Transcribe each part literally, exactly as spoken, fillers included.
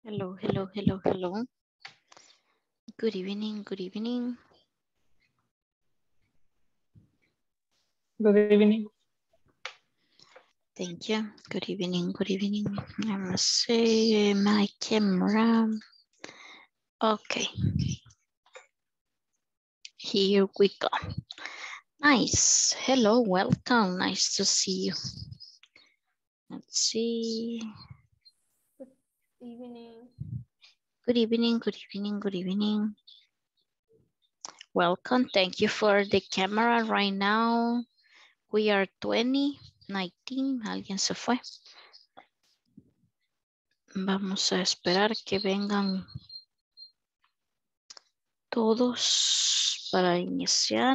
Hello, hello, hello, hello. Good evening, good evening. Good evening. Thank you. Good evening, good evening. I must say my camera. Okay, here we go. Nice. Hello, welcome. Nice to see you. Let's see. Evening. Good evening, good evening, good evening. Welcome. Thank you for the camera right now. We are twenty nineteen. Alguien se fue. Vamos a esperar que vengan todos para iniciar.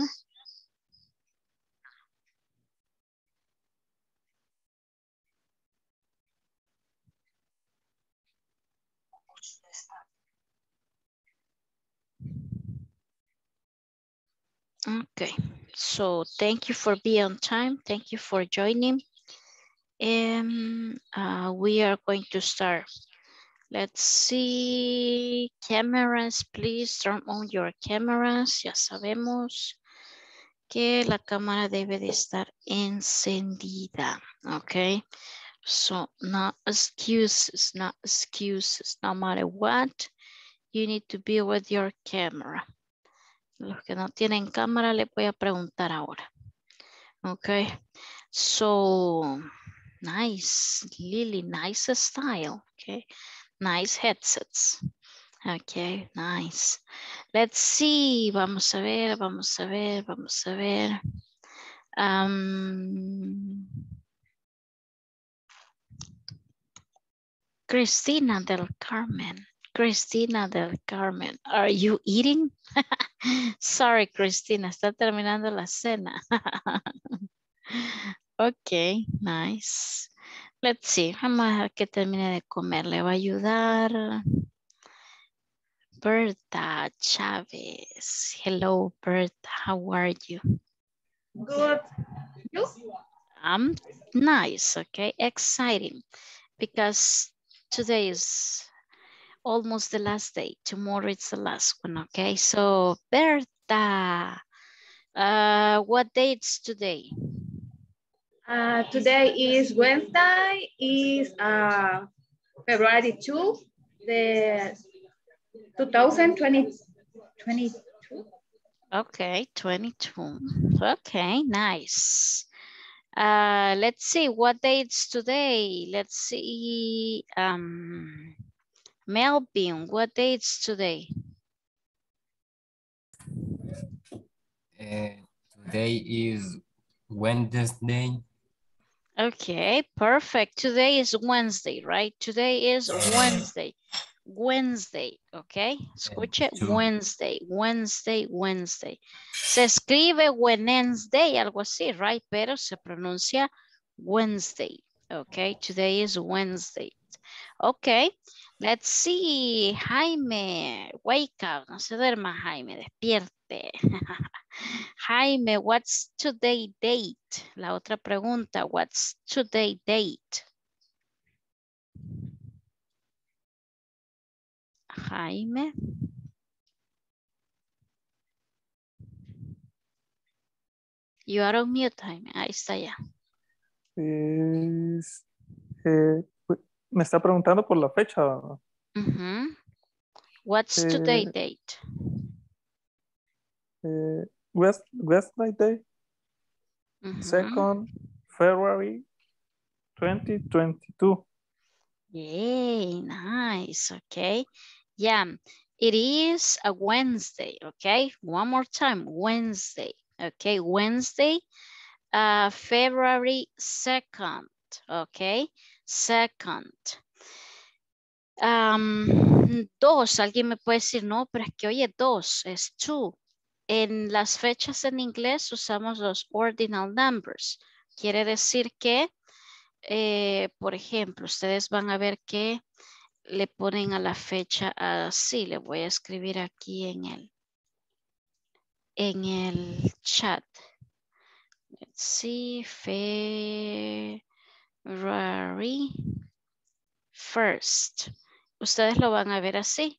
Okay, so thank you for being on time. Thank you for joining. And uh, we are going to start. Let's see. Cameras, please turn on your cameras. Ya sabemos que la cámara debe de estar encendida. Okay, so no excuses, no excuses. No matter what, you need to be with your camera. Los que no tienen cámara, les voy a preguntar ahora. Okay, so nice, Lily, nice style. Okay, nice headsets. Okay, nice. Let's see. Vamos a ver, vamos a ver, vamos a ver. Um, Cristina del Carmen. Cristina del Carmen, are you eating? Sorry, Cristina, está terminando la cena. Ok, nice. Let's see, vamos a dejar que termine de comer. Le va a ayudar Berta Chávez. Hello, Berta, how are you? Good. You? I'm nice, okay, exciting. Because today is almost the last day. Tomorrow is the last one, okay? So, Berta, uh, what date's today? Uh, today is Wednesday, is uh, February second, the two thousand twenty, twenty-two. Okay, twenty-two. Okay, nice. Uh, let's see, what date's today? Let's see, um, Melvin, what date's today? Uh, today is Wednesday. Okay, perfect. Today is Wednesday, right? Today is Wednesday. Wednesday, okay? Escuche, Two. Wednesday, Wednesday, Wednesday. Se escribe Wednesday, algo así, right? Pero se pronuncia Wednesday, okay? Today is Wednesday. Okay, let's see. Jaime, wake up. No se duerma, Jaime, despierte. Jaime, what's today date? La otra pregunta, what's today date? Jaime. You are on mute, Jaime. Ahí está ya. Es, eh, me está preguntando por la fecha. Uh-huh. What's Eh, today date? eh, West, Wednesday Day, Uh-huh. second February twenty twenty-two. Yay, nice, okay. Yeah, it is a Wednesday, okay? One more time, Wednesday, okay? Wednesday, uh, February second, okay? Second. Um, dos, alguien me puede decir, no, pero es que oye, dos, es two. En las fechas en inglés usamos los ordinal numbers. Quiere decir que, eh, por ejemplo, ustedes van a ver que le ponen a la fecha así. Le voy a escribir aquí en el, en el chat. Let's see, February first. ustedes lo van a ver así.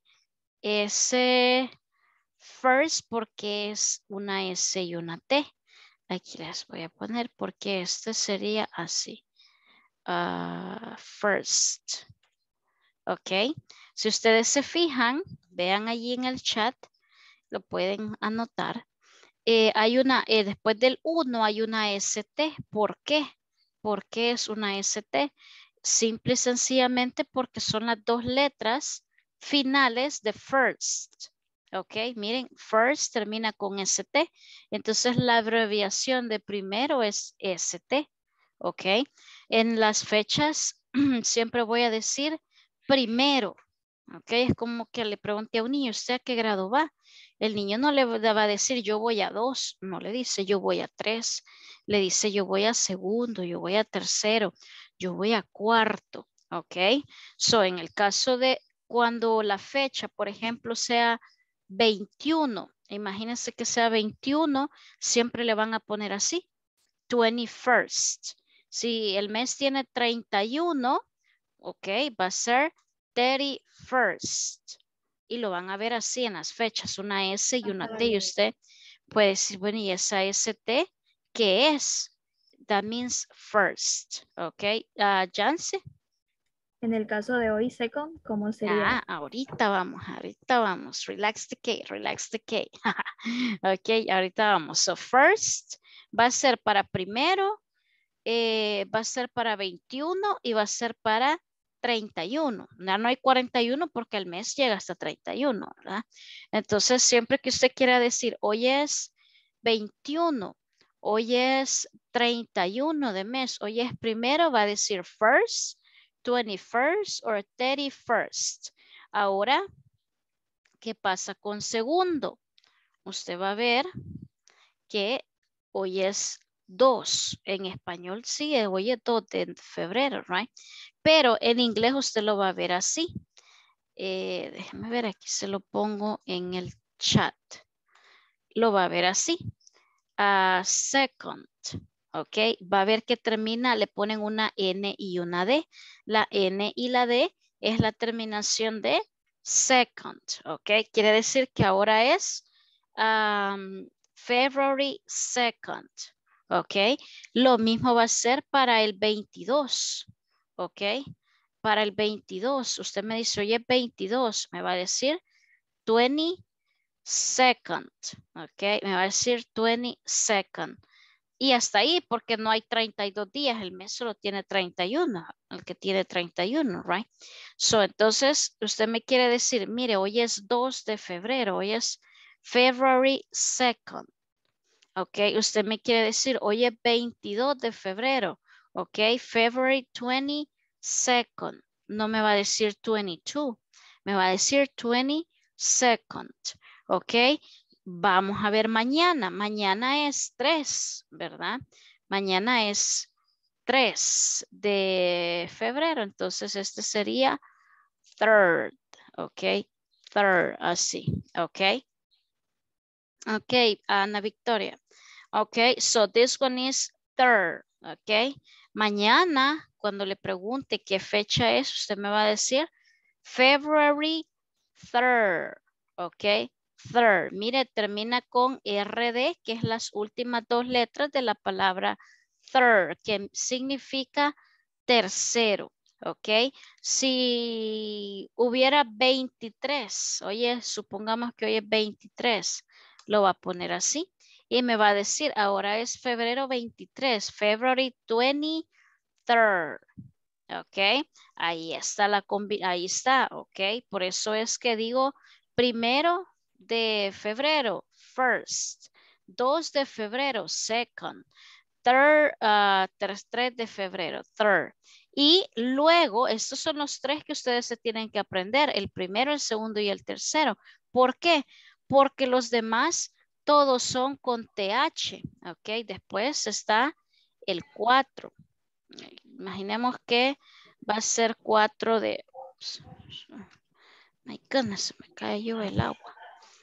S first porque es una S y una T. Aquí les voy a poner porque este sería así. Uh, first. Ok. Si ustedes se fijan, vean allí en el chat, lo pueden anotar. Eh, hay una, eh, después del uno hay una S T. ¿Por qué? ¿Por qué es una S T? Simple y sencillamente porque son las dos letras finales de first. Ok, miren, first termina con S T. Entonces la abreviación de primero es S T. Ok, en las fechas siempre voy a decir primero. Ok, es como que le pregunté a un niño, ¿usted a qué grado va? El niño no le va a decir yo voy a dos, no le dice yo voy a tres, le dice yo voy a segundo, yo voy a tercero, yo voy a cuarto, ¿ok? So, en el caso de cuando la fecha, por ejemplo, sea veintiuno, imagínense que sea veintiuno, siempre le van a poner así, twenty-first. Si el mes tiene treinta y uno, ok, va a ser thirty-first. Y lo van a ver así en las fechas, una S y una T. Y usted puede decir, bueno, ¿y esa S T qué es? That means first, ok. Uh, Jancy. En el caso de hoy, second, ¿cómo sería? Ah, ahorita vamos, ahorita vamos. Relax the K, relax the K. Ok, ahorita vamos. So first va a ser para primero, eh, va a ser para veintiuno y va a ser para treinta y uno. Ya no hay cuarenta y uno porque el mes llega hasta treinta y uno, ¿verdad? Entonces, siempre que usted quiera decir, hoy es veintiuno, hoy es treinta y uno de mes, hoy es primero, va a decir first, twenty-first or thirty-first. Ahora, ¿qué pasa con segundo? Usted va a ver que hoy es dos. En español sí, hoy es dos de febrero, right? Pero en inglés usted lo va a ver así. Eh, déjeme ver, aquí se lo pongo en el chat. Lo va a ver así. Uh, second, ok. Va a ver que termina, le ponen una N y una D. La N y la D es la terminación de second, ok. Quiere decir que ahora es um, February second, ok. Lo mismo va a ser para el veintidós, ok. Para el veintidós, usted me dice, oye, veintidós, me va a decir twenty-second, ok. Me va a decir twenty-second. Y hasta ahí, porque no hay treinta y dos días, el mes solo tiene treinta y uno, el que tiene treinta y uno, right? So, entonces, usted me quiere decir, mire, hoy es dos de febrero, hoy es February second, ok. Usted me quiere decir, hoy es veintidós de febrero, ok. February twenty-second, no me va a decir twenty-two, me va a decir twenty-second, ok. Vamos a ver mañana. Mañana es tres, ¿verdad? Mañana es tres de febrero. Entonces, este sería third, ¿ok? Third, así, ¿ok? Ok, Ana Victoria. Ok, so this one is third, ¿ok? Mañana, cuando le pregunte qué fecha es, usted me va a decir February third, ¿ok? Third, mire, termina con R D, que es las últimas dos letras de la palabra third, que significa tercero, ¿ok? Si hubiera veintitrés, oye, supongamos que hoy es veintitrés, lo va a poner así y me va a decir, ahora es febrero veintitrés, February twenty-third. Ok, ahí está la combi, ahí está, ok, por eso es que digo primero de febrero, first, dos de febrero, second, third, uh, tres, tres de febrero, third. Y luego, estos son los tres que ustedes se tienen que aprender, el primero, el segundo y el tercero. ¿Por qué? Porque los demás todos son con T H, ok, después está el cuatro. Imaginemos que va a ser cuatro de... Oops, my goodness, me cayó el agua.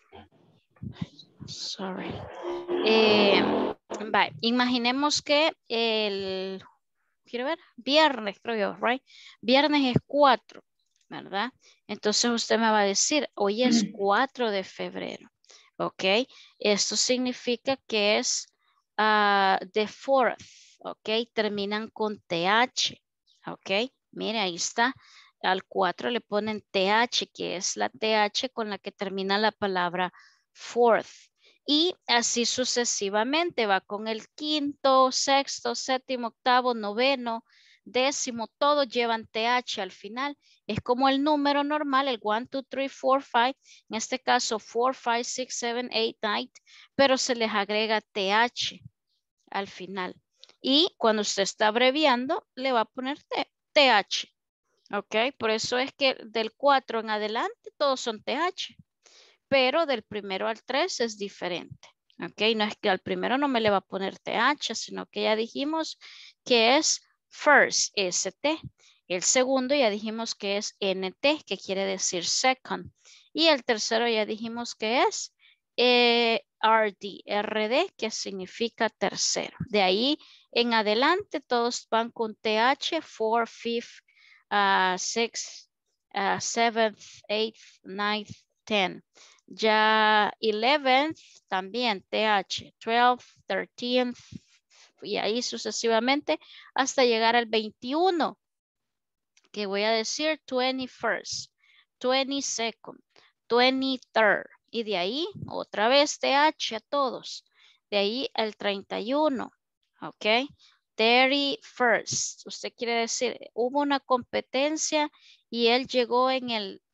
Sorry. Eh, vale, imaginemos que el... Quiero ver, viernes creo yo, right? Viernes es cuatro, ¿verdad? Entonces usted me va a decir, hoy es cuatro de febrero, ¿ok? Esto significa que es uh, the fourth, ¿ok? Terminan con T H, ¿ok? Mire, ahí está. Al cuatro le ponen T H, que es la T H con la que termina la palabra fourth. Y así sucesivamente va con el quinto, sexto, séptimo, octavo, noveno, décimo, todos llevan T H al final. Es como el número normal, el uno, dos, tres, cuatro, cinco, en este caso cuatro, cinco, seis, siete, ocho, nueve, pero se les agrega T H al final. Y cuando usted está abreviando, le va a poner T H. Ok, por eso es que del cuatro en adelante todos son T H. Pero del primero al tres es diferente. Ok, no es que al primero no me le va a poner T H, sino que ya dijimos que es first, S T. El segundo ya dijimos que es N T, que quiere decir second. Y el tercero ya dijimos que es eh, R D, R D, que significa tercero. De ahí en adelante todos van con T H, four, fifth, uh, sixth, uh, seventh, eighth, ninth, tenth. Ya eleventh también T H, twelfth, thirteenth y ahí sucesivamente hasta llegar al veintiuno, que voy a decir twenty-first, twenty-second, twenty-third y de ahí otra vez T H a todos. De ahí el treinta y uno, ok, thirty-first. Usted quiere decir, hubo una competencia y él llegó en el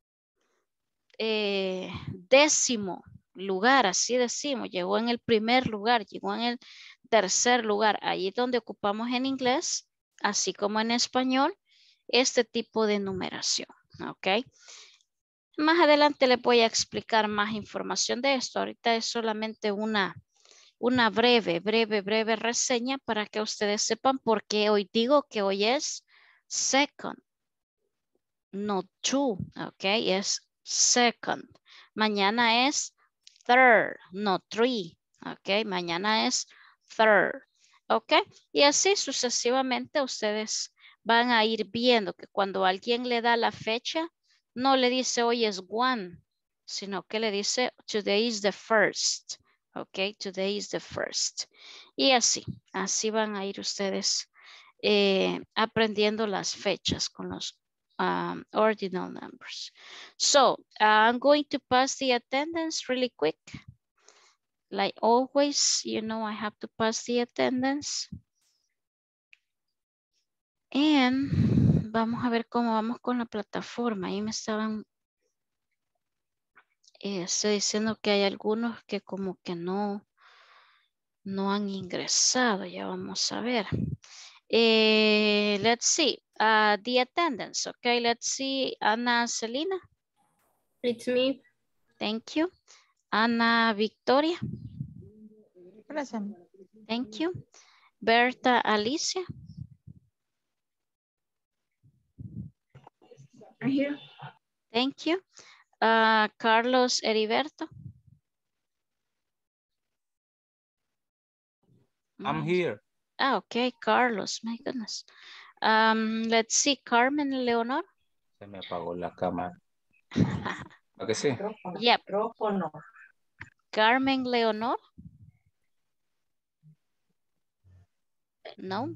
Eh, décimo lugar, así decimos, llegó en el primer lugar, llegó en el tercer lugar, ahí es donde ocupamos en inglés, así como en español, este tipo de numeración, ¿ok? Más adelante les voy a explicar más información de esto, ahorita es solamente una, una breve, breve, breve reseña para que ustedes sepan por qué hoy digo que hoy es second, no two, ¿ok? Es second. Mañana es third, no three, ¿ok? Mañana es third, ¿ok? Y así sucesivamente ustedes van a ir viendo que cuando alguien le da la fecha, no le dice hoy es one, sino que le dice today is the first, ¿ok? Today is the first. Y así, así van a ir ustedes eh, aprendiendo las fechas con los Um, ordinal numbers. So uh, I'm going to pass the attendance really quick. Like always, you know, I have to pass the attendance. And vamos a ver cómo vamos con la plataforma. Ahí me estaban eh, estoy diciendo que hay algunos que como que no, no han ingresado. Ya vamos a ver. Eh, let's see. Uh, the attendance. Okay, let's see. Ana Celina. It's me. Thank you. Ana Victoria. Present. Thank you. Berta Alicia. I'm here. Thank you. Uh, Carlos Heriberto. I'm here. Ah, okay, Carlos, my goodness. Um, let's see, Carmen Leonor. Se me apagó la cámara. ¿A que sí? Yep. Carmen Leonor. No.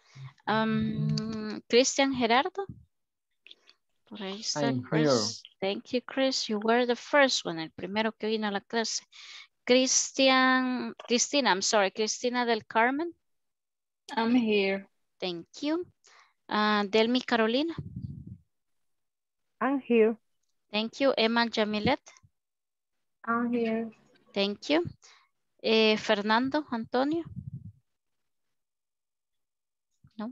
Um, Cristian Gerardo. Por ahí está I'm Chris. Thank you, Chris. You were the first one, el primero que vino a la clase. Cristian, Cristina, I'm sorry, Cristina del Carmen. I'm here. Thank you. Uh, Delmi Carolina. I'm here. Thank you. Emma Jamilet. I'm here. Thank you. Eh, Fernando Antonio. No.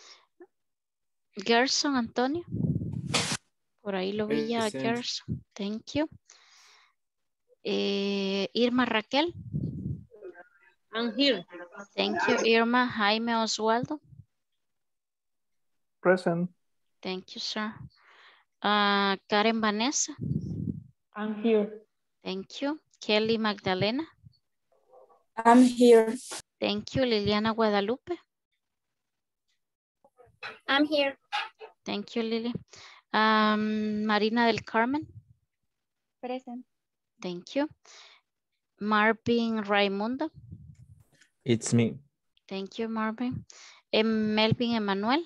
Gerson Antonio. Por ahí lo vi ya, Present. Gerson. Thank you. Eh, Irma Raquel. I'm here. Thank you, Irma. Jaime Oswaldo. Present. Thank you, sir. Uh, Karen Vanessa. I'm here. Thank you. Kelly Magdalena. I'm here. Thank you. Liliana Guadalupe. I'm here. Thank you, Lily. Um, Marina del Carmen. Present. Thank you. Marvin Raimundo. It's me. Thank you, Marvin. Em- Melvin Emmanuel.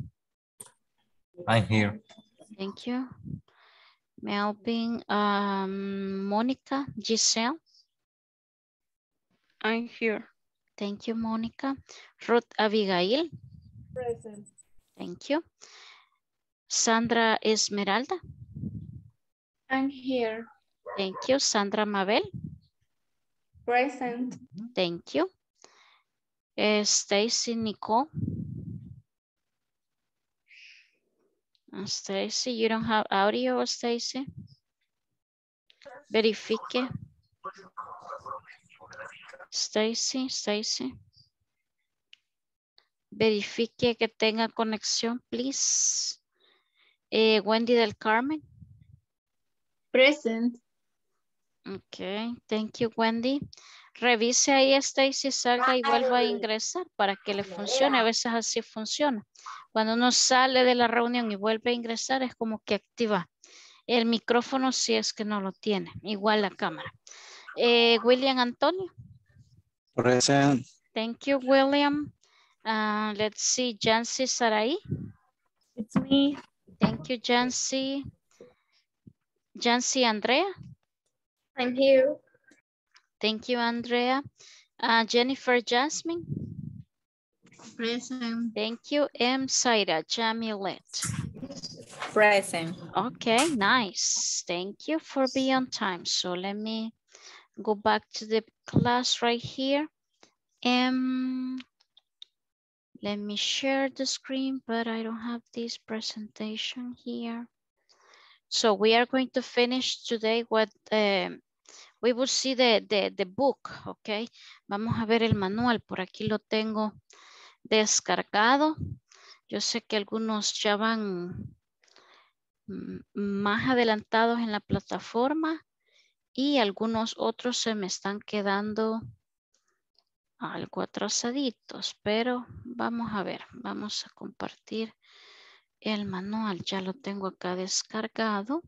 I'm here. Thank you. Melvin, um, Monica, Giselle. I'm here. Thank you, Monica. Ruth Abigail. Present. Thank you. Sandra Esmeralda. I'm here. Thank you. Sandra Mabel. Present. Thank you. Uh, Stacy Nicole. Uh, Stacy, you don't have audio, Stacy? Verifique. Stacy, Stacy. Verifique que tenga conexión, please. Eh, Wendy del Carmen. Present. Ok, thank you, Wendy. Revise ahí, Stacy, salga y vuelva a ingresar para que le funcione. A veces así funciona. Cuando uno sale de la reunión y vuelve a ingresar, es como que activa el micrófono si es que no lo tiene. Igual la cámara. Eh, William Antonio. Present. Thank you, William. Uh, let's see, Jancy Sarai. It's me. Thank you, Jancy. Jancy Andrea. I'm here. Thank you, Andrea. Uh, Jennifer Jasmine. Present. Thank you. M. Zaira Jamilet. Present. Okay, nice. Thank you for being on time. So let me go back to the class right here. Um, let me share the screen, but I don't have this presentation here. So we are going to finish today what um, we will see the, the, the book, okay? Vamos a ver el manual, por aquí lo tengo descargado. Yo sé que algunos ya van más adelantados en la plataforma y algunos otros se me están quedando algo atrasaditos, pero vamos a ver, vamos a compartir el manual. Ya lo tengo acá descargado.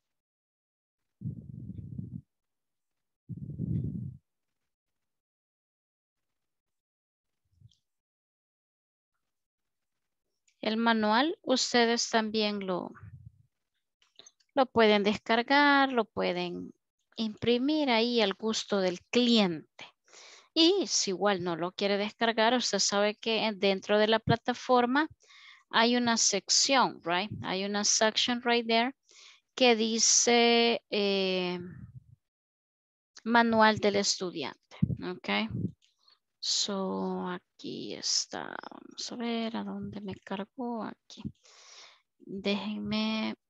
El manual ustedes también lo, lo pueden descargar, lo pueden imprimir ahí al gusto del cliente. Y si igual no lo quiere descargar, usted sabe que dentro de la plataforma hay una sección, right? Hay una section right there que dice eh, manual del estudiante, ok. So, aquí está. Vamos a ver a dónde me cargó. Aquí. Déjenme.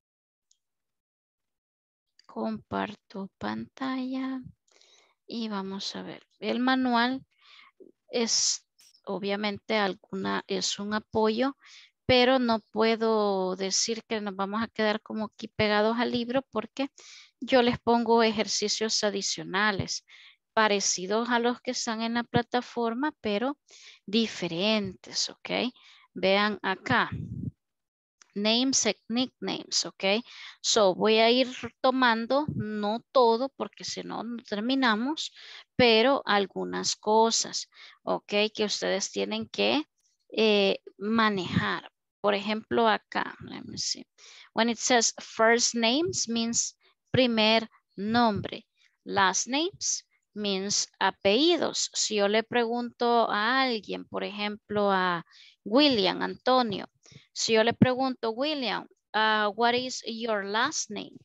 Comparto pantalla. Y vamos a ver. El manual es obviamente alguna, es un apoyo, pero no puedo decir que nos vamos a quedar como aquí pegados al libro porque yo les pongo ejercicios adicionales parecidos a los que están en la plataforma, pero diferentes, ¿ok? Vean acá. Names and nicknames, ¿ok? So voy a ir tomando, no todo, porque si no, no terminamos, pero algunas cosas, ¿ok? Que ustedes tienen que eh, manejar. Por ejemplo, acá, let me see. When it says first names means primer nombre. Last names means apellidos. Si yo le pregunto a alguien, por ejemplo, a William, Antonio, si yo le pregunto, William, uh, what is your last name?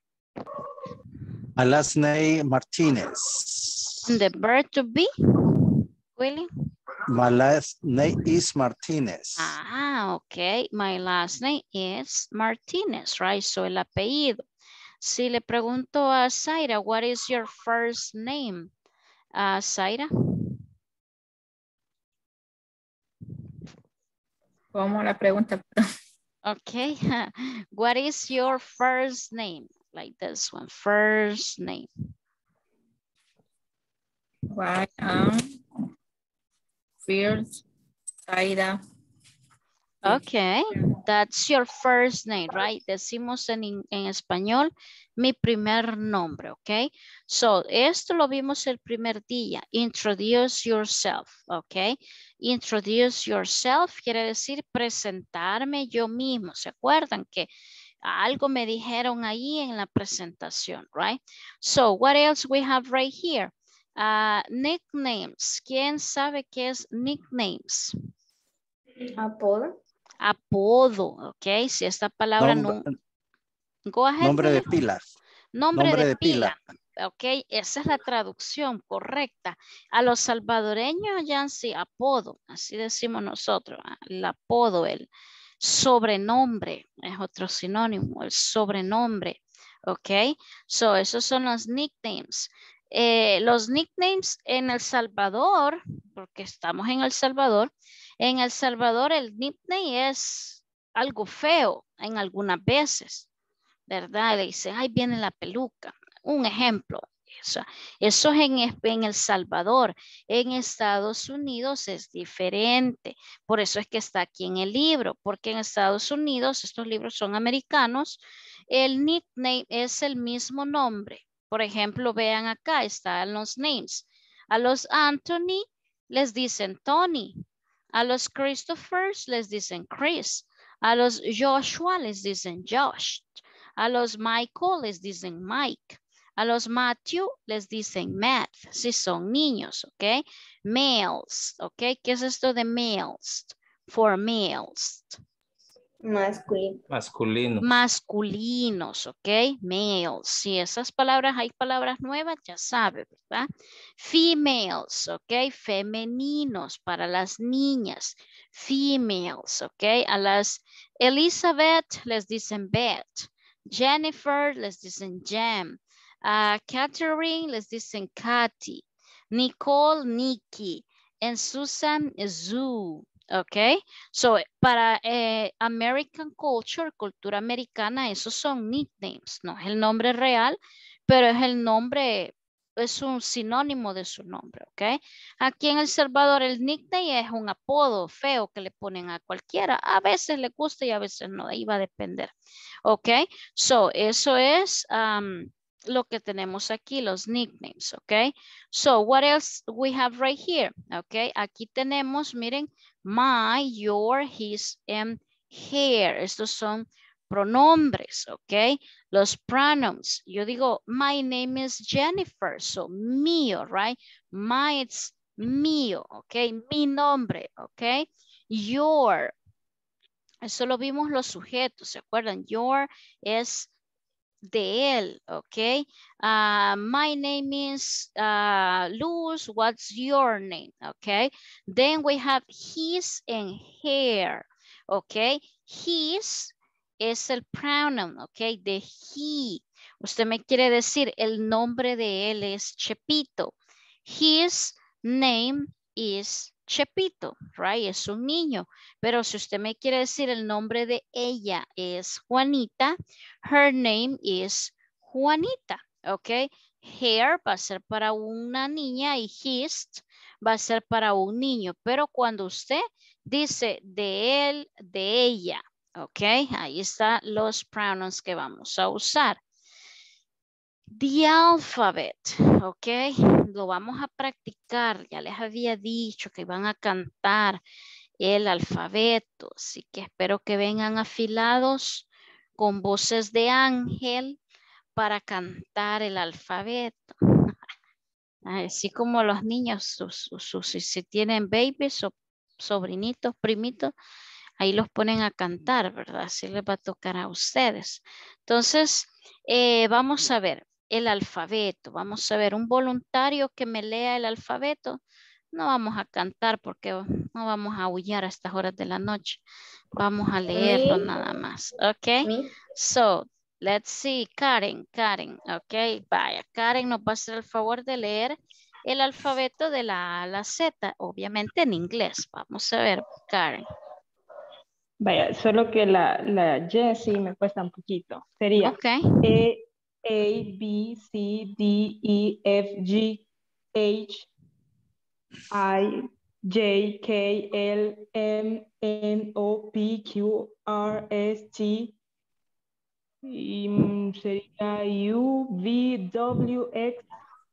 My last name Martinez. The verb to be, William? My last name is Martinez. Ah, okay. My last name is Martinez, right? So el apellido. Si le pregunto a Zaira, what is your first name? Uh, Zaira? ¿Cómo la pregunta? Okay. What is your first name? Like this one, first name. Why am first Zaira Okay, that's your first name, right? Decimos en, in- en español mi primer nombre, okay? So, esto lo vimos el primer día. Introduce yourself, okay? Introduce yourself quiere decir presentarme yo mismo. ¿Se acuerdan que algo me dijeron ahí en la presentación, right? So, what else we have right here? Uh, nicknames. ¿Quién sabe qué es nicknames? Apodo. Apodo, ok. Si esta palabra Nombre, no... Go ahead, nombre de William. pila. Nombre, Nombre de, de pila. pila. Ok, esa es la traducción correcta. A los salvadoreños ya sí, apodo, así decimos nosotros. ah, El apodo, el sobrenombre, es otro sinónimo, el sobrenombre. Ok, so esos son los nicknames. Eh, los nicknames en El Salvador, porque estamos en El Salvador, en El Salvador el nickname es algo feo en algunas veces, ¿verdad? Le dicen, ahí viene la peluca. Un ejemplo. Eso, eso es en, en El Salvador. En Estados Unidos es diferente. Por eso es que está aquí en el libro, porque en Estados Unidos, estos libros son americanos, el nickname es el mismo nombre. Por ejemplo, vean acá, están los names. A los Anthony les dicen Tony. A los Christophers les dicen Chris. A los Joshua les dicen Josh. A los Michael les dicen Mike. A los Matthew les dicen Matt, si son niños, ¿ok? Males, ¿ok? ¿Qué es esto de males? For males. Masculino. Masculino. Masculinos, ¿ok? Males. Si esas palabras, hay palabras nuevas, ya sabe, ¿verdad? Females, ¿ok? Femeninos para las niñas. Females, ¿ok? A las Elizabeth les dicen Beth. Jennifer les dicen Jem. A Catherine les dicen Katy. Nicole, Nikki. And Susan, Zoo. Ok, so para eh, American culture, cultura americana, esos son nicknames, no es el nombre real, pero es el nombre, es un sinónimo de su nombre, ok. Aquí en El Salvador el nickname es un apodo feo que le ponen a cualquiera, a veces le gusta y a veces no, ahí va a depender, ok. So eso es um, lo que tenemos aquí, los nicknames, ok. So what else we have right here, ok. Aquí tenemos, miren, my, your, his, and her. Estos son pronombres, ¿ok? Los pronouns. Yo digo, my name is Jennifer. So, mío, right? My, it's mío, ¿ok? Mi nombre, ¿ok? Your. Eso lo vimos los sujetos, ¿se acuerdan? Your es de él, ok. Uh, my name is uh, Luz. What's your name? Okay. Then we have his and her, ok. His es el pronoun, ok, de he. Usted me quiere decir el nombre de él es Chepito. His name is Chepito, right? Es un niño. Pero si usted me quiere decir el nombre de ella es Juanita, her name is Juanita, ok. Her va a ser para una niña y his va a ser para un niño. Pero cuando usted dice de él, de ella, ok, ahí están los pronouns que vamos a usar. The alphabet, ok, lo vamos a practicar. Ya les había dicho que iban a cantar el alfabeto, así que espero que vengan afilados con voces de ángel para cantar el alfabeto. Así como los niños, sus, sus, si, si tienen babies o sobrinitos, primitos, ahí los ponen a cantar, ¿verdad? Así les va a tocar a ustedes. Entonces, eh, vamos a ver el alfabeto. Vamos a ver un voluntario que me lea el alfabeto. No vamos a cantar porque no vamos a aullar a estas horas de la noche. Vamos a leerlo Me. nada más. Ok. Me. So, let's see. Karen, Karen. Ok, vaya. Karen nos va a hacer el favor de leer el alfabeto de la A a la Z. Obviamente en inglés. Vamos a ver, Karen. Vaya, solo que la, la Y sí me cuesta un poquito. Sería Ok. E, A, B, C, D, E, F, G, H, I, J, K, L, M, N, O, P, Q, R, S, T, y mm, sería U, V, W, X,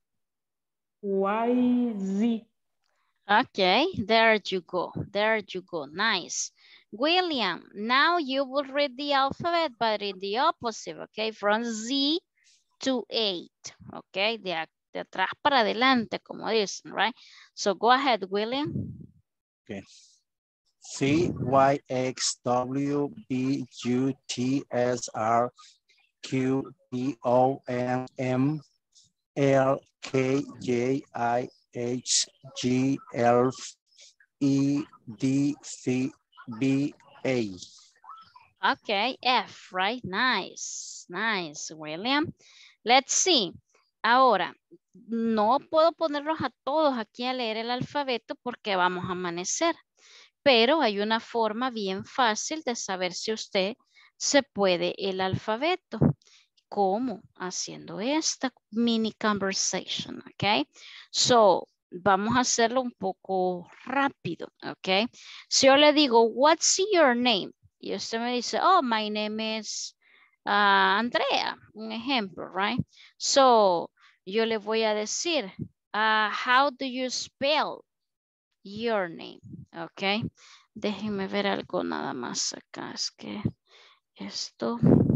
Y, Z. Okay, there you go. There you go. Nice. William, now you will read the alphabet, but in the opposite, okay? From Z to eight, okay? De, de atrás para adelante, como dicen, right? So go ahead, William. Okay. C, Y, X, W, B, U, T, S, R, Q, P, O, N, M, L, K, J, I, H, G, L, E, D, C, B, A. Okay, F, right? Nice, nice, William. Let's see. Ahora, no puedo ponerlos a todos aquí a leer el alfabeto porque vamos a amanecer, pero hay una forma bien fácil de saber si usted se puede el alfabeto. ¿Cómo? Haciendo esta mini conversation, ¿ok? So, vamos a hacerlo un poco rápido, ¿ok? Si yo le digo, what's your name? Y usted me dice, oh, my name is uh, Andrea, un ejemplo, right? So, yo le voy a decir, uh, how do you spell your name? ¿Ok? Déjenme ver algo nada más acá, es que esto...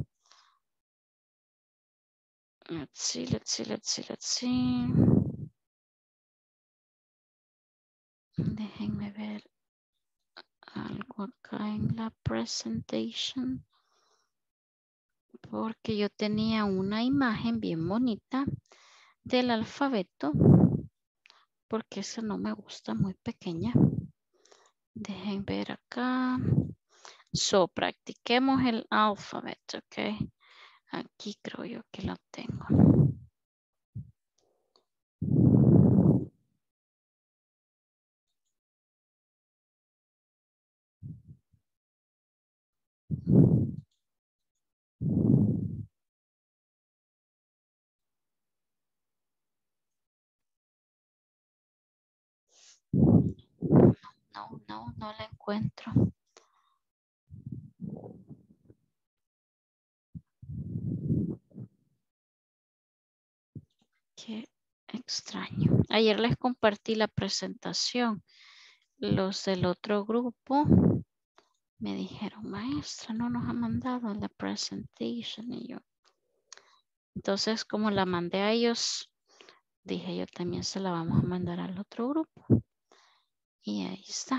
Let's see, let's see, let's see, let's see. Déjenme ver algo acá en la presentation. Porque yo tenía una imagen bien bonita del alfabeto. Porque esa no me gusta, muy pequeña. Dejen ver acá. So, practiquemos el alfabeto, ok. Aquí creo yo que lo tengo. No, no, no la encuentro. Qué extraño. Ayer les compartí la presentación. Los del otro grupo me dijeron, maestra, no nos ha mandado la presentation. Y yo, entonces, como la mandé a ellos, dije yo también se la vamos a mandar al otro grupo. Y ahí está.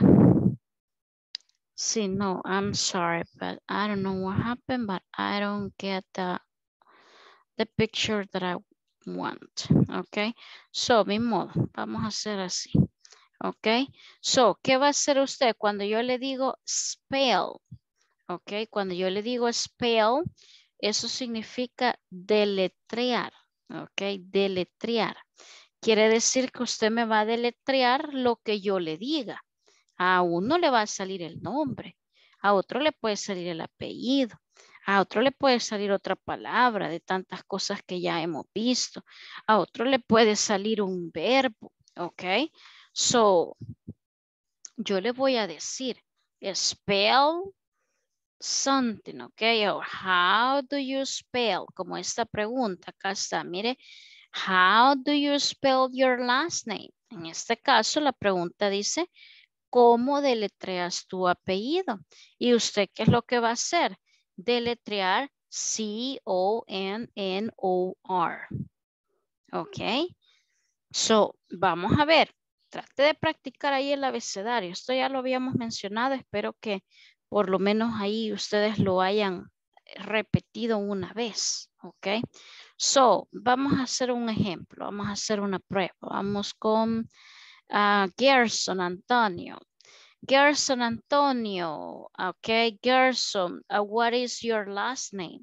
Sí, no, I'm sorry, but I don't know what happened, but I don't get the, the picture that I want. Ok, so, mi modo, vamos a hacer así. Ok, so, ¿qué va a hacer usted cuando yo le digo spell? Ok, cuando yo le digo spell, eso significa deletrear. Ok, deletrear. Quiere decir que usted me va a deletrear lo que yo le diga. A uno le va a salir el nombre, a otro le puede salir el apellido, a otro le puede salir otra palabra de tantas cosas que ya hemos visto, a otro le puede salir un verbo, ¿ok? So, yo le voy a decir, spell something, ¿ok? O how do you spell, como esta pregunta, acá está, mire, how do you spell your last name? En este caso, la pregunta dice, ¿cómo deletreas tu apellido? ¿Y usted qué es lo que va a hacer? Deletrear C O N N O R. ¿Ok? So, vamos a ver. Trate de practicar ahí el abecedario. Esto ya lo habíamos mencionado. Espero que por lo menos ahí ustedes lo hayan repetido una vez. ¿Ok? So, vamos a hacer un ejemplo. Vamos a hacer una prueba. Vamos con... Uh, Gerson Antonio. Gerson Antonio. Okay, Gerson, uh, what is your last name?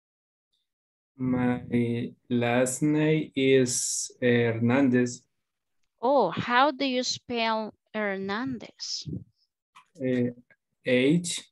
My last name is Hernandez. Oh, how do you spell Hernandez? Uh, H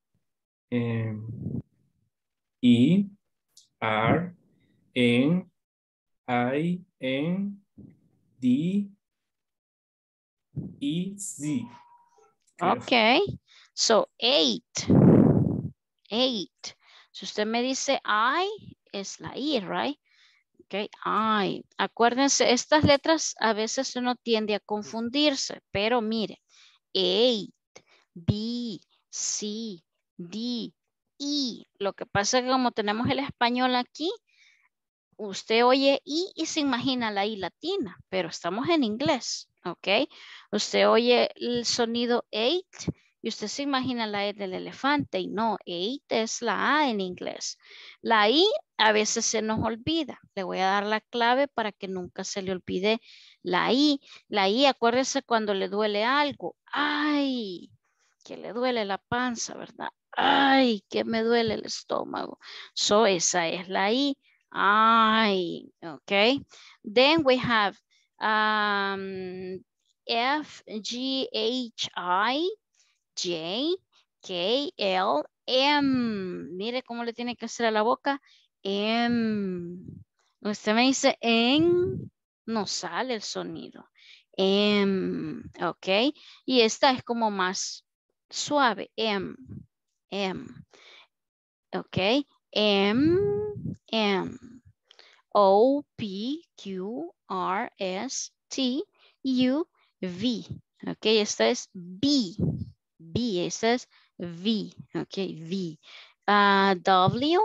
M E R N I N D E Z. Okay. So eight. Eight. Si usted me dice I, es la I, right? Okay, I. Acuérdense, estas letras a veces uno tiende a confundirse, pero mire, eight, B, C, D, E. Lo que pasa es que como tenemos el español aquí, usted oye I y se imagina la I latina, pero estamos en inglés, ¿ok? Usted oye el sonido eight y usted se imagina la E del elefante y no, eight es la A en inglés. La I a veces se nos olvida. Le voy a dar la clave para que nunca se le olvide la I. La I, acuérdese cuando le duele algo. ¡Ay! Que le duele la panza, ¿verdad? ¡Ay! Que me duele el estómago. So, esa es la I. I, okay. Then we have um, F, G, H, I, J, K, L, M. Mire cómo le tiene que hacer a la boca. M. Usted me dice en, no sale el sonido. M, ok. Y esta es como más suave. M, M. Ok. M, M. O, P, Q, R, S, T, U, V. Ok, esta es B. B, esta es V. Ok, V. Uh, W,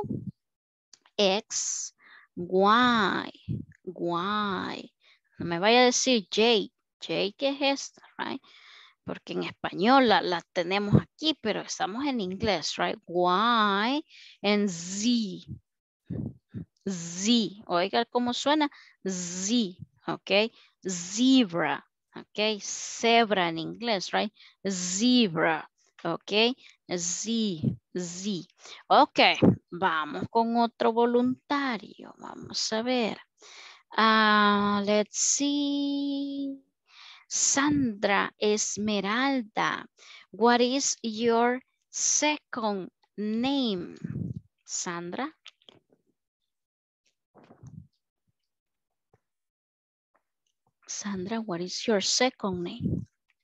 X, Y, Y. No me vaya a decir J. J, ¿qué es esta? Right? Porque en español la, la tenemos aquí, pero estamos en inglés, right? Y and Z. Z. Oiga cómo suena. Z. Ok. Zebra. Ok. Zebra en inglés, right? Zebra. Ok. Z. Z. Ok. Vamos con otro voluntario. Vamos a ver. Uh, let's see. Sandra Esmeralda. What is your second name? Sandra. Sandra, what is your second name?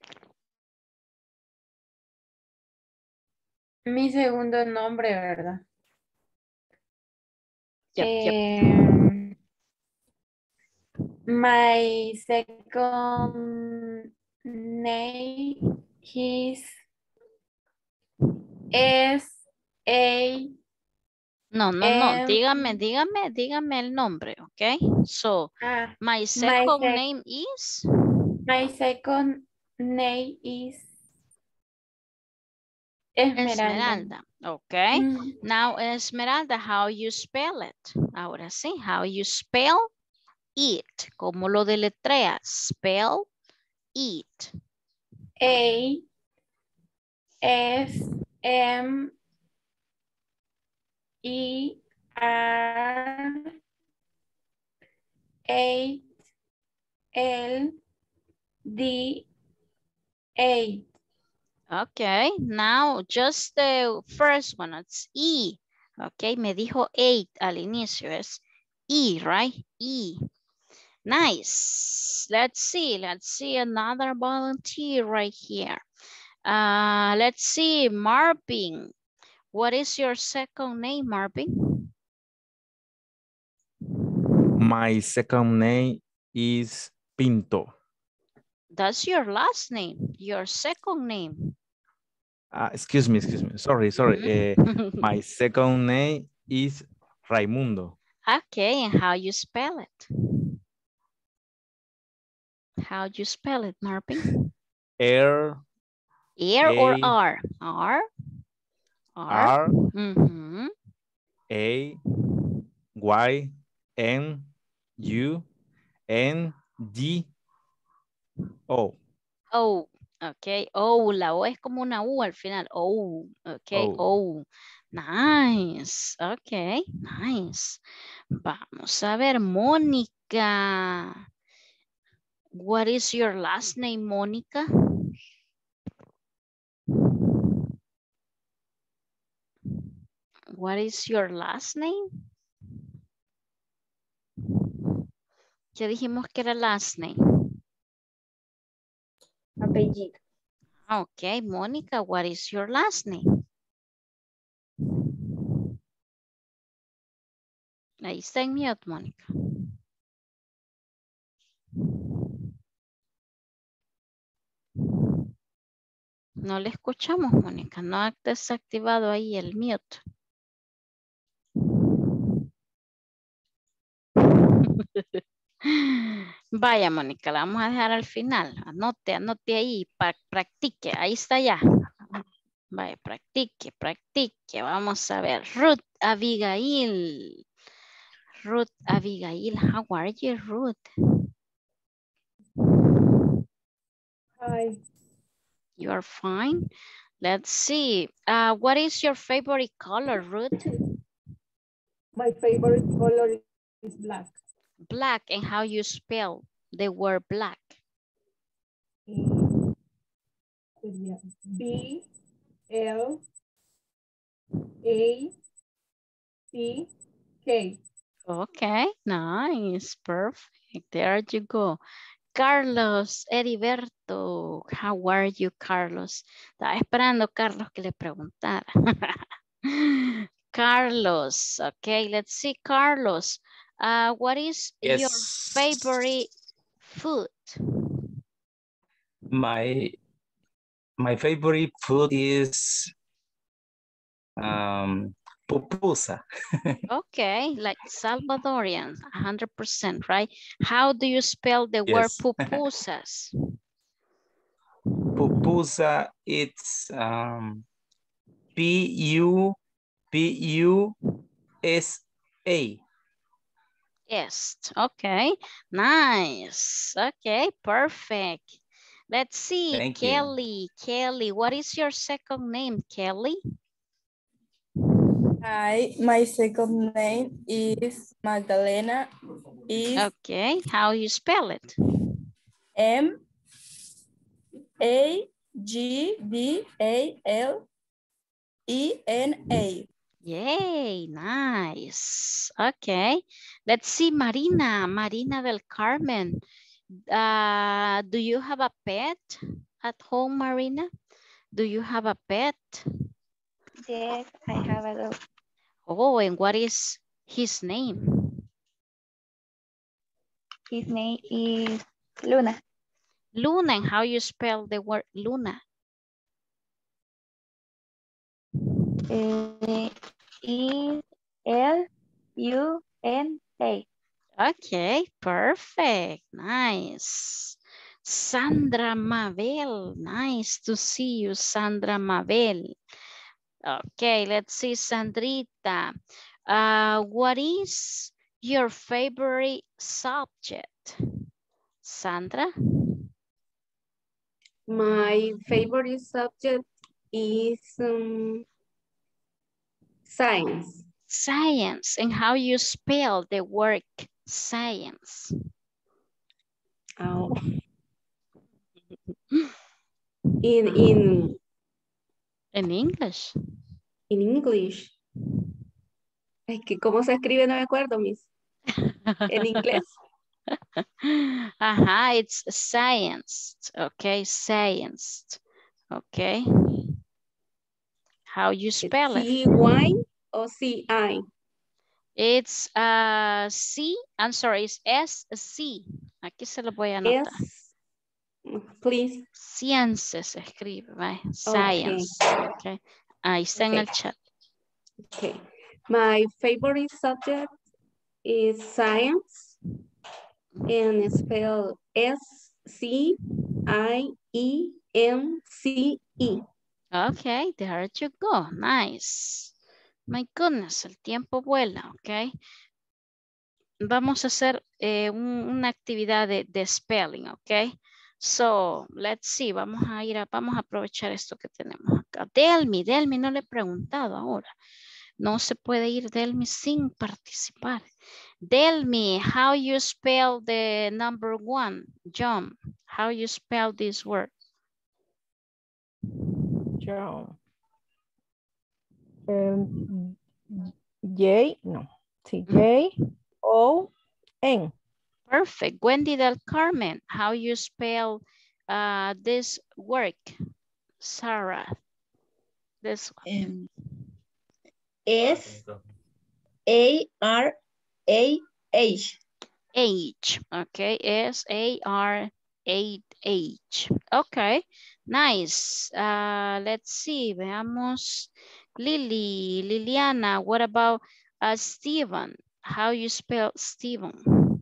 Mi segundo nombre, ¿verdad? Yep, yep. Eh, my second name is S A No, no, no. M. Dígame, dígame, dígame el nombre, ¿ok? So, Ah, my second my sec name is? My second name is Esmeralda. Esmeralda, okay. Mm. Now, Esmeralda, how you spell it? Ahora sí, how you spell it? ¿Cómo lo deletrea? Spell it. A S M E R A L D A. Okay, now just the first one, it's E. Okay, me dijo eight al inicio, es E, right? E. Nice. Let's see, let's see another volunteer right here. Uh, let's see, Marvin. What is your second name, Marvin? My second name is Pinto. That's your last name, your second name. Uh, excuse me, excuse me. Sorry, sorry. Mm-hmm. uh, my second name is Raimundo. Okay, and how you spell it? How you spell it, Marvin? R. R A, or R? R? R. R. Mm-hmm. A. Y. N. U. N. D. O. O. Ok. O. La O es como una U al final. O. Ok. O. O. Nice. Ok. Nice. Vamos a ver, Mónica. What is your last name, Mónica? What is your last name? Ya dijimos que era last name. apellido. Okay, Monica, what is your last name? Ahí está en mute, Mónica. No le escuchamos, Mónica. No ha desactivado ahí el mute. Vaya, Mónica, la vamos a dejar al final. Anote, anote ahí, pa- practique. Ahí está ya. Vaya, practique, practique. Vamos a ver. Ruth Abigail. Ruth Abigail, how are you, Ruth? Hi. You are fine. Let's see. Uh, what is your favorite color, Ruth? My favorite color is black. Black, and how you spell the word black? B L A C K. Okay, nice, perfect. There you go. Carlos Heriberto, how are you, Carlos? Estaba esperando, Carlos, que le preguntara. Carlos, okay, let's see, Carlos. Uh, what is Yes. your favorite food? My my favorite food is um pupusa. Okay, like Salvadorian, one hundred percent, right? How do you spell the word Yes. pupusas? Pupusa, it's um P U P U S A. Yes, okay, nice. Okay, perfect. Let's see, Thank you. Kelly, Kelly, what is your second name, Kelly? Hi, my second name is Magdalena. Is Okay, how you spell it? M A G D A L E N A. Yay, nice. Okay, let's see, Marina, Marina del Carmen. Uh, do you have a pet at home, Marina? Do you have a pet? Yes, I have a dog. Oh, and what is his name? His name is Luna. Luna, and how you spell the word Luna? Uh, E L U N A. Okay, perfect, nice. Sandra Mabel, nice to see you, Sandra Mabel. Okay, let's see, Sandrita. Uh, what is your favorite subject? Sandra? My favorite subject is um, science. Science, and how you spell the word science? Oh. In, in, in English. In English. Es que cómo se escribe no me acuerdo, Miss. En inglés. Ajá, it's science. Okay, science. Okay. How you spell it? C Y o C I? It's uh, C, I'm sorry, it's S C. Aquí se lo voy a anotar. S, please. Science se escribe, right? Science. Okay. Okay. Ahí está Okay. en el chat. Okay. My favorite subject is science and spell S C I E N C E. Okay, there you go. Nice. My goodness, el tiempo vuela, okay. Vamos a hacer eh, un, una actividad de, de spelling, ok. So, let's see, vamos a ir a, vamos a aprovechar esto que tenemos acá. Delmi, Delmi, no le he preguntado ahora. No se puede ir Delmi sin participar. Delmi, how you spell the number one? John, how you spell this word? John. Um, J, no, sí, J O N. Perfect. Wendy del Carmen, how you spell uh, this work, Sarah? This one. Um, S A R A H. H, okay, S A R A H. Okay, nice. Uh, let's see, veamos. Lily, Liliana, what about uh, Steven? How you spell Steven?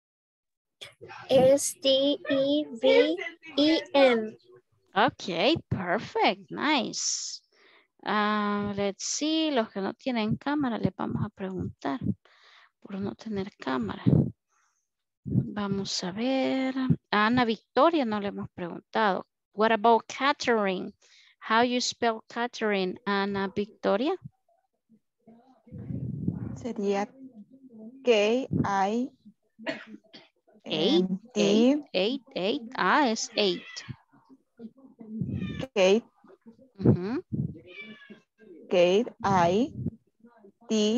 S T E V E N. Okay, perfect, nice. Uh, let's see, los que no tienen cámara les vamos a preguntar por no tener cámara. Vamos a ver. A Ana Victoria no le hemos preguntado. What about Catherine? How you spell Catherine, Ana Victoria? Sería K I Eight, eight, eight, eight. Ah, es eight. Kate. Uh-huh. Kate I T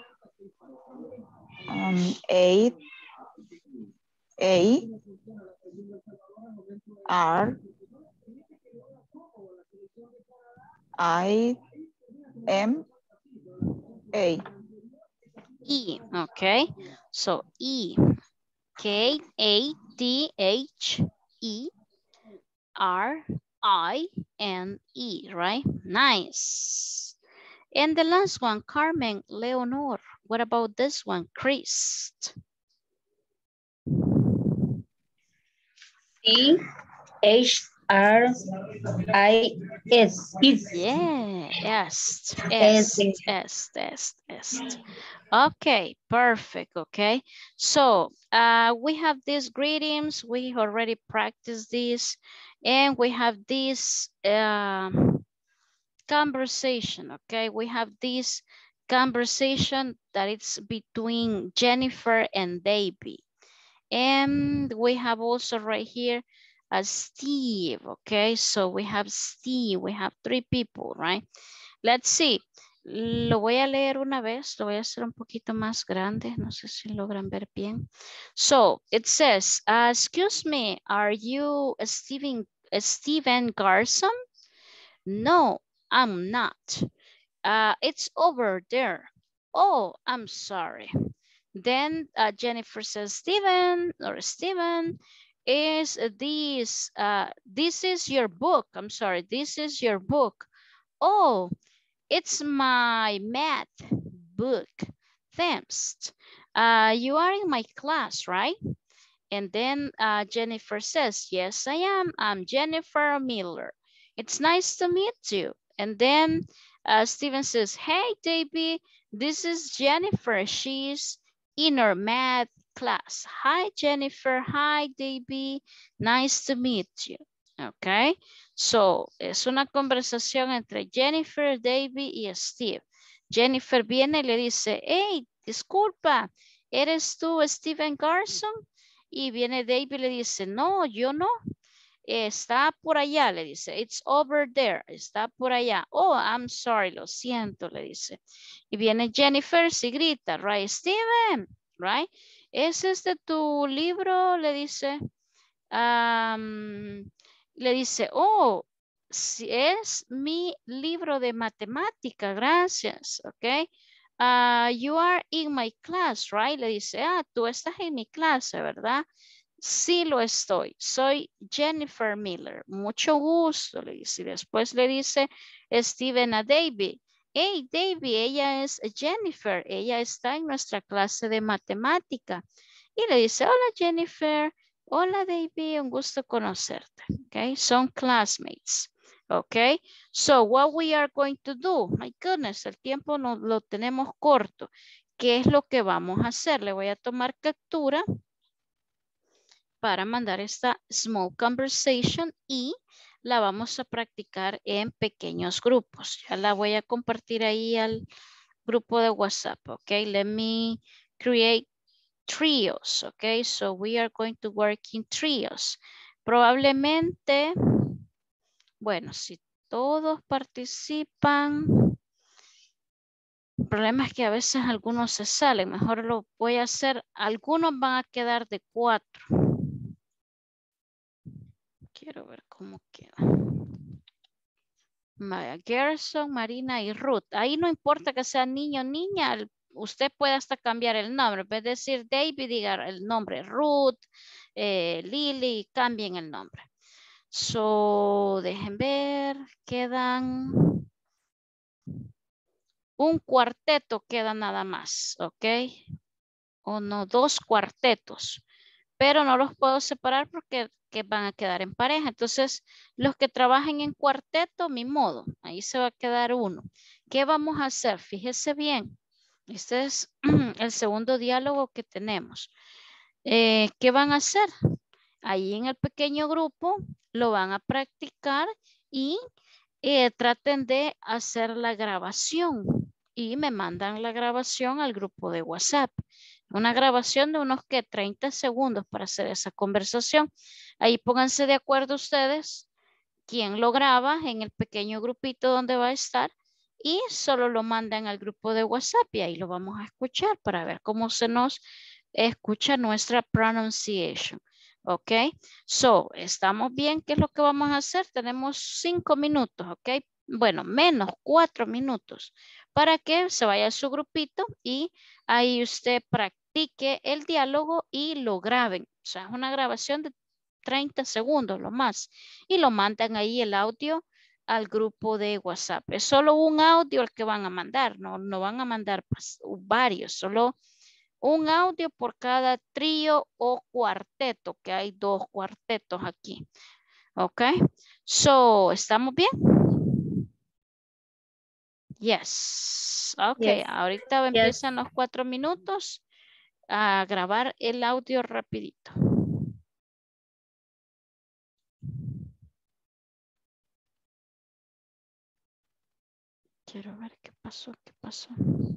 um, eight A R I M A. E, okay. So E, K A T H E R I N E, right? Nice. And the last one, Carmen Leonor. What about this one, Chris? C H R I S. Yeah, est, est, est, est, est. Okay, perfect, okay. So uh, we have these greetings, we already practiced this, and we have this uh, conversation, okay. We have this conversation that it's between Jennifer and Davey. And we have also right here a Steve, okay? So we have Steve, we have three people, right? Let's see. Lo voy a leer una vez, lo voy a hacer un poquito más grande. No sé si logran ver bien. So it says, uh, excuse me, are you Steven, Steven Garson? No, I'm not. Uh, it's over there. Oh, I'm sorry. Then uh, Jennifer says, Steven or Steven, is this, uh, this is your book. I'm sorry, this is your book. Oh, it's my math book. Thanks. Uh, you are in my class, right? And then uh, Jennifer says, yes, I am. I'm Jennifer Miller. It's nice to meet you. And then uh, Steven says, hey, Davey, this is Jennifer. She's in our math class. Hi, Jennifer. Hi, Davey. Nice to meet you. Okay. So, es una conversación entre Jennifer, Davey y Steve. Jennifer viene y le dice, hey, disculpa, ¿eres tú Steven Garson? Y viene Davey y le dice, no, yo no. Está por allá, le dice. It's over there. Está por allá. Oh, I'm sorry, lo siento, le dice. Y viene Jennifer y grita, right, Steven, right? ¿Es este tu libro? Le dice. Um, le dice, oh, si es mi libro de matemática, gracias, ok. Uh, you are in my class, right? Le dice, ah, tú estás en mi clase, ¿verdad? Sí lo estoy. Soy Jennifer Miller. Mucho gusto, le dice. Después le dice Steven a David. Hey, David, ella es Jennifer. Ella está en nuestra clase de matemática. Y le dice, hola, Jennifer. Hola, David. Un gusto conocerte. Okay, son classmates. Okay, so what we are going to do? My goodness, el tiempo no, lo tenemos corto. ¿Qué es lo que vamos a hacer? Le voy a tomar captura para mandar esta small conversation y la vamos a practicar en pequeños grupos. Ya la voy a compartir ahí al grupo de WhatsApp. Okay, let me create trios. Okay, so we are going to work in trios. Probablemente, bueno, si todos participan, el problema es que a veces algunos se salen. Mejor lo voy a hacer. Algunos van a quedar de cuatro. Quiero ver cómo queda. Vaya, Gerson, Marina y Ruth. Ahí no importa que sea niño o niña. el- Usted puede hasta cambiar el nombre. En vez de decir David, diga el nombre Ruth, eh, Lily, cambien el nombre. So, dejen ver. Quedan un cuarteto, queda nada más. ¿Ok? O no, dos cuartetos. Pero no los puedo separar porque que van a quedar en pareja. Entonces, los que trabajen en cuarteto, mi modo, ahí se va a quedar uno. ¿Qué vamos a hacer? Fíjese bien. Este es el segundo diálogo que tenemos. Eh, ¿Qué van a hacer? Ahí en el pequeño grupo lo van a practicar y eh, traten de hacer la grabación y me mandan la grabación al grupo de WhatsApp. Una grabación de unos que treinta segundos para hacer esa conversación. Ahí pónganse de acuerdo ustedes quién lo graba en el pequeño grupito donde va a estar y solo lo mandan al grupo de WhatsApp y ahí lo vamos a escuchar para ver cómo se nos escucha nuestra pronunciation. Ok, so, estamos bien. ¿Qué es lo que vamos a hacer? Tenemos cinco minutos, ok. Bueno, menos cuatro minutos para que se vaya a su grupito y ahí usted practique el diálogo y lo graben. O sea, es una grabación de treinta segundos lo más y lo mandan ahí el audio al grupo de WhatsApp. Es solo un audio el que van a mandar, no, no van a mandar pues, varios, solo un audio por cada trío o cuarteto, que hay dos cuartetos aquí. Ok, so, ¿estamos bien? Yes. Ok, Yes. ahorita Yes. empiezan los cuatro minutos a grabar el audio rapidito. Quiero ver qué pasó, qué pasó.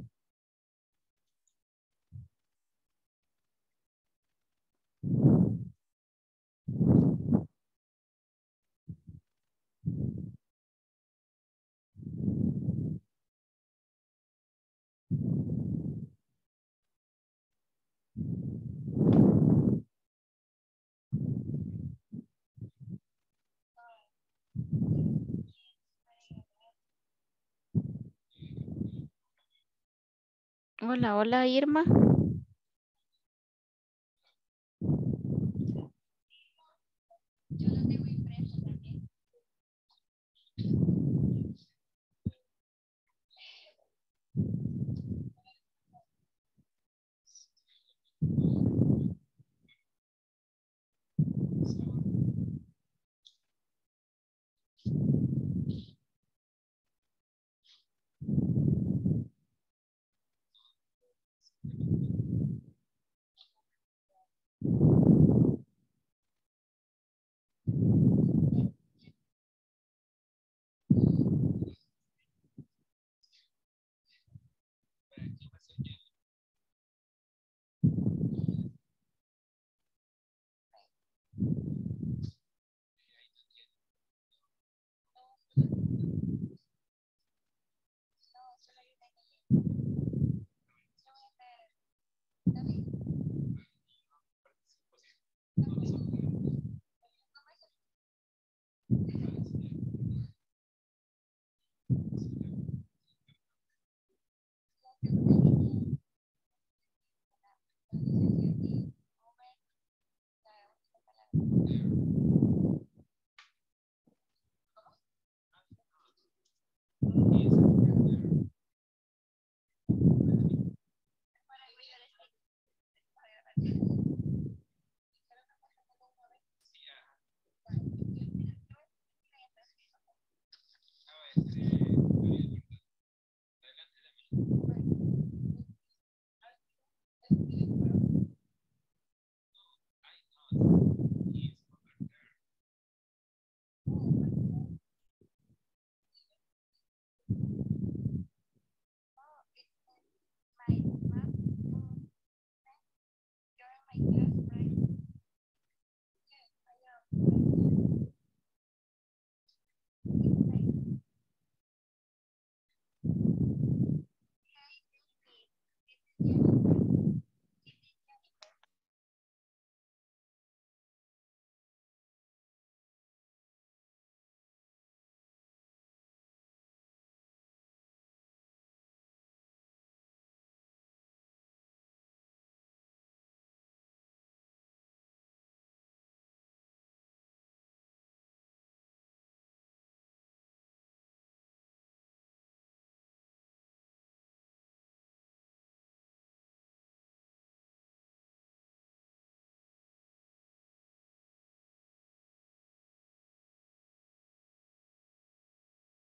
Hola, hola Irma.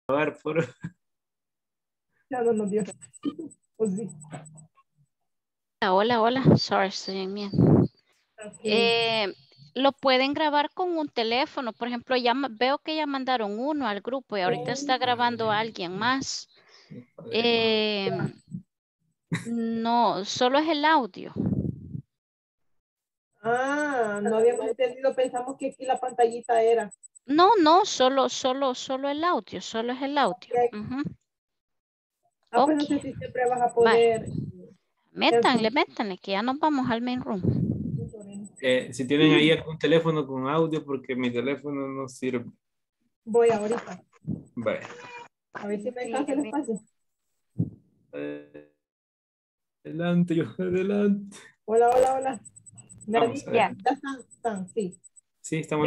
grabar por... Ya no nos dio. Pues sí. Hola, hola. Sorry, estoy en mí. Ok. Eh, lo pueden grabar con un teléfono. Por ejemplo, ya ma- veo que ya mandaron uno al grupo y ahorita está grabando a alguien más. Eh, no, solo es el audio. Ah, no habíamos entendido, pensamos que aquí la pantallita era. No, no, solo, solo, solo el audio, solo es el audio. Ok. Ujú. Ah, pues Ok, no sé si siempre vas a bye. poder. Métanle, métanle, que ya nos vamos al main room. Eh, si tienen ahí algún teléfono con audio, porque mi teléfono no sirve. Voy ahorita. Vale. A ver si me alcanza el espacio. Adelante, yo, adelante. Hola, hola, hola. Vamos Nadie, a ya, ver. ya están, están, sí. Sí, estamos.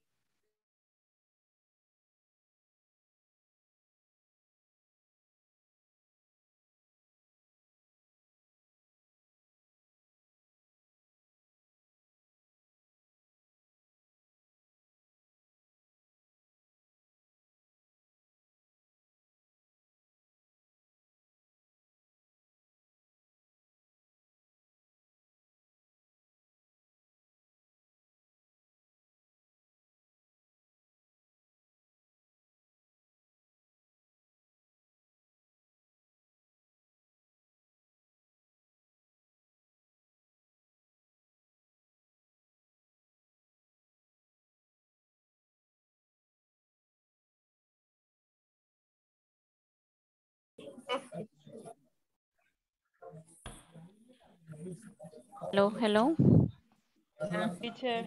Hello, hello. Teacher,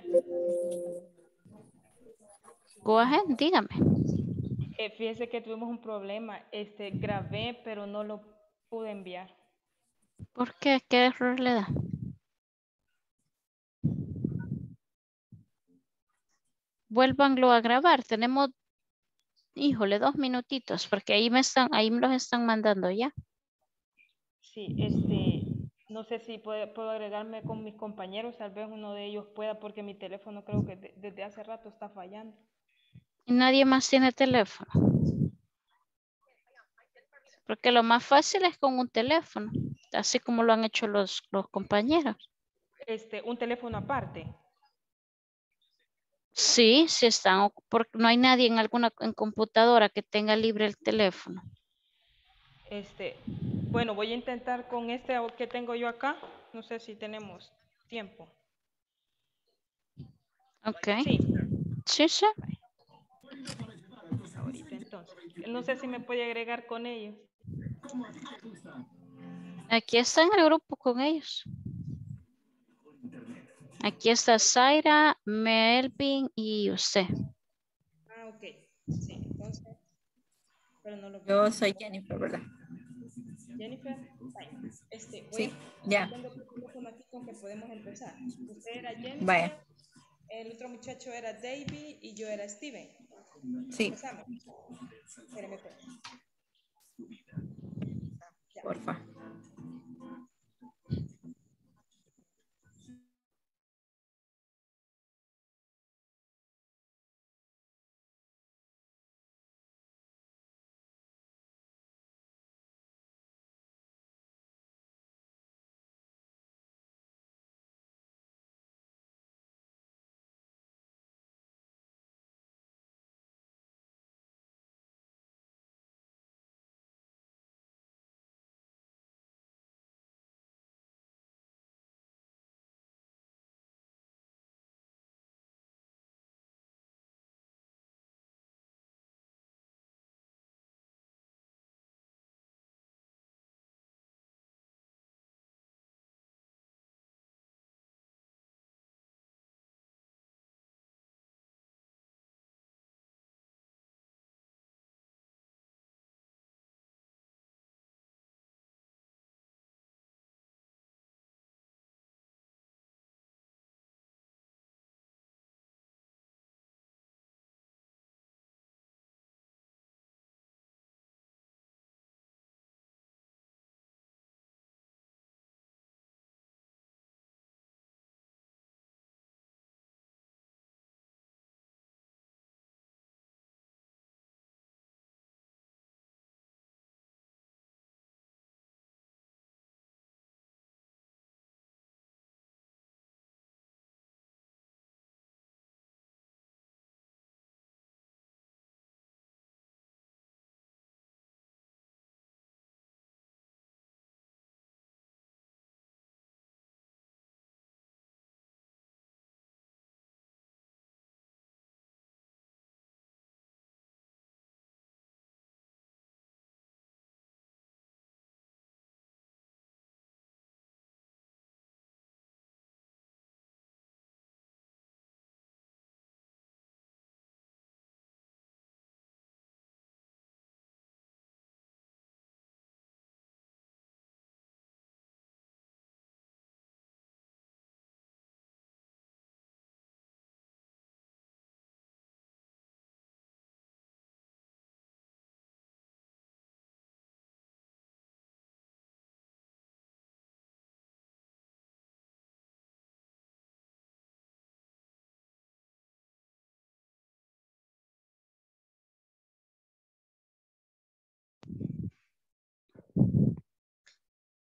Go ahead, dígame. eh, fíjese que tuvimos un problema. Este, grabé, pero no lo pude enviar. ¿Por qué? ¿Qué error le da? Vuélvanlo a grabar. Tenemos, híjole, dos minutitos, porque ahí me están, ahí me los están mandando ya. Sí, este, no sé si puede- puedo agregarme con mis compañeros, tal vez uno de ellos pueda, porque mi teléfono creo que de- desde hace rato está fallando. Y nadie más tiene teléfono. Porque lo más fácil es con un teléfono, así como lo han hecho los, los compañeros. Este, un teléfono aparte. Sí, sí están, ocu- porque no hay nadie en alguna en computadora que tenga libre el teléfono. Este, bueno, voy a intentar con este que tengo yo acá. No sé si tenemos tiempo. Ok. Sí. Sí, sí. Ahorita entonces. No sé si me puede agregar con ellos. Aquí está en el grupo con ellos. Aquí está Zaira, Melvin y usted. Ah, ok. Sí, entonces. Pero no lo Yo soy Jennifer, ¿verdad? Jennifer, fine. Este, voy Sí, a, ya. tengo otro teléfono aquí con que podemos empezar. Usted era Jennifer, Vaya. el otro muchacho era David y yo era Steven. Sí. Empezamos. Espérame, pues. Ya. Porfa.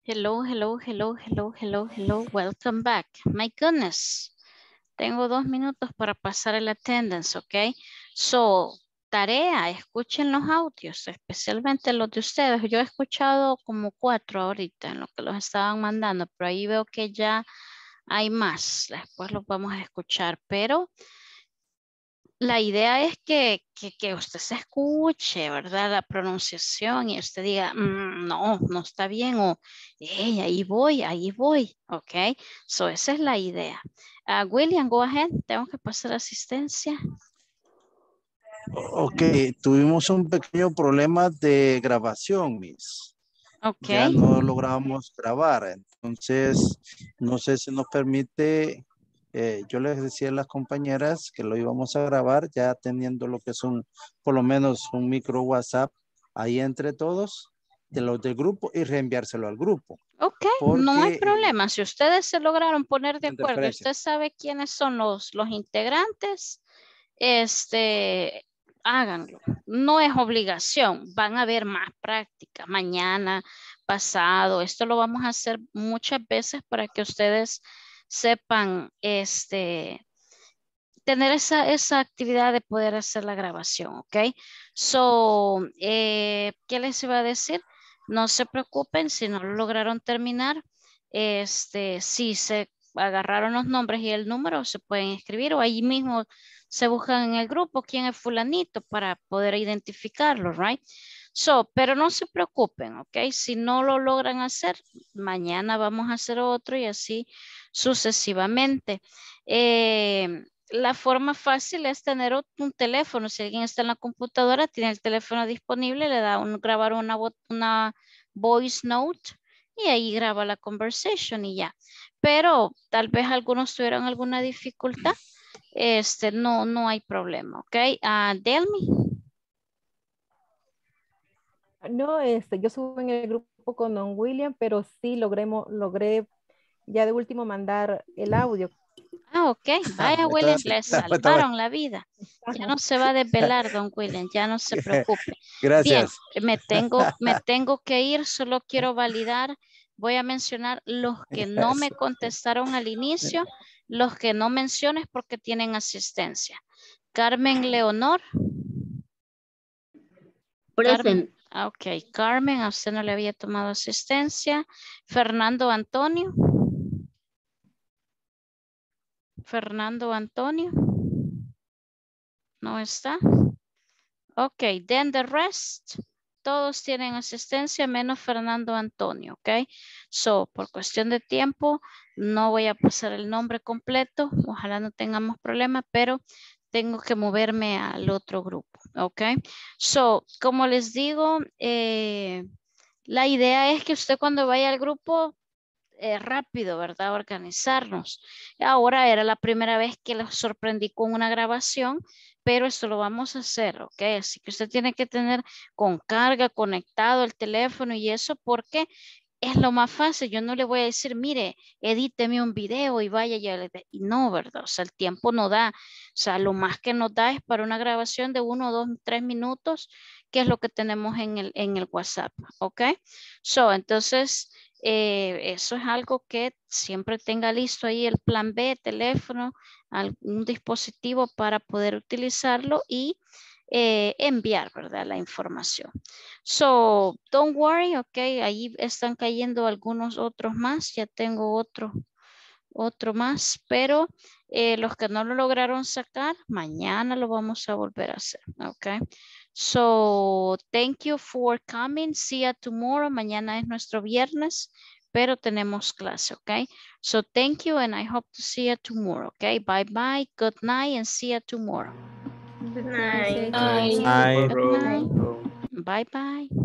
Hello, hello, hello, hello, hello, hello. Welcome back. My goodness. Tengo dos minutos para pasar el attendance, ¿ok? So, tarea, escuchen los audios, especialmente los de ustedes. Yo he escuchado como cuatro ahorita en lo que los estaban mandando, pero ahí veo que ya hay más. Después los vamos a escuchar, pero la idea es que, que, que usted se escuche, ¿verdad? La pronunciación y usted diga, "Mm, no, no está bien", o hey, ahí voy, ahí voy, ¿ok? So, esa es la idea. Uh, William, go ahead. Tengo que pasar asistencia. Ok, tuvimos un pequeño problema de grabación, Miss. Ok. Ya no logramos grabar, entonces no sé si nos permite, eh, yo les decía a las compañeras que lo íbamos a grabar ya teniendo lo que es un, por lo menos un micro WhatsApp ahí entre todos de los del grupo y reenviárselo al grupo. Ok, porque, no hay problema. Si ustedes se lograron poner de en acuerdo, referencia. usted sabe quiénes son los, los integrantes, este, háganlo. No es obligación, van a haber más práctica mañana, pasado. Esto lo vamos a hacer muchas veces para que ustedes sepan, este, tener esa, esa actividad de poder hacer la grabación, ¿ok? So, eh, ¿qué les iba a decir? No se preocupen si no lo lograron terminar. Este, si se agarraron los nombres y el número, se pueden escribir o ahí mismo se buscan en el grupo quién es fulanito para poder identificarlo, right? So, pero no se preocupen, ¿ok? Si no lo logran hacer, mañana vamos a hacer otro y así sucesivamente. Eh, la forma fácil es tener un teléfono. Si alguien está en la computadora, tiene el teléfono disponible, le da un grabar una, una voice note y ahí graba la conversation y ya. Pero tal vez algunos tuvieron alguna dificultad. Este, no, no hay problema, ¿ok? Uh, Delmi. No, este, yo subo en el grupo con don William, pero sí logremos, logré ya de último mandar el audio. Ah, ok. Vaya, William, le salvaron la vida. Ya no se va a desvelar, don William. Ya no se preocupe. Gracias. Bien, me tengo, me tengo que ir. Solo quiero validar. Voy a mencionar los que no me contestaron al inicio. Los que no menciones porque tienen asistencia. Carmen Leonor. Present. Ah, ok. Carmen, a usted no le había tomado asistencia. Fernando Antonio. Fernando Antonio. No está. Ok, then the rest. Todos tienen asistencia menos Fernando Antonio, ok. So, por cuestión de tiempo, no voy a pasar el nombre completo. Ojalá no tengamos problema, pero tengo que moverme al otro grupo, ok. So, como les digo, eh, la idea es que usted cuando vaya al grupo, Eh, rápido, ¿verdad? Organizarnos. Ahora era la primera vez que los sorprendí con una grabación, pero esto lo vamos a hacer, ¿ok? Así que usted tiene que tener con carga conectado el teléfono y eso porque es lo más fácil. Yo no le voy a decir, mire, edíteme un video y vaya ya. Y no, ¿verdad? O sea, el tiempo no da. O sea, lo más que nos da es para una grabación de uno, dos, tres minutos, que es lo que tenemos en el, en el WhatsApp, ¿ok? So, entonces... Eh, eso es algo que siempre tenga listo ahí el plan B, teléfono, algún dispositivo para poder utilizarlo y eh, enviar, ¿verdad? La información. So, don't worry, ok, ahí están cayendo algunos otros más, ya tengo otro, otro más, pero eh, los que no lo lograron sacar, mañana lo vamos a volver a hacer, ok. So, thank you for coming. See you tomorrow. Mañana es nuestro viernes, pero tenemos clase, okay? So, thank you and I hope to see you tomorrow, okay? Bye bye, good night and see you tomorrow. Good night. Bye. Good night. Bye bye.